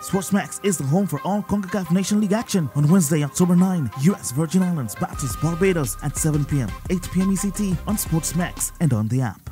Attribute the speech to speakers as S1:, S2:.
S1: SportsMax is the home for all CONCACAF Nation League action on Wednesday, October 9. US Virgin Islands battles Barbados at 7 p.m., 8 p.m. ECT on SportsMax and on the app.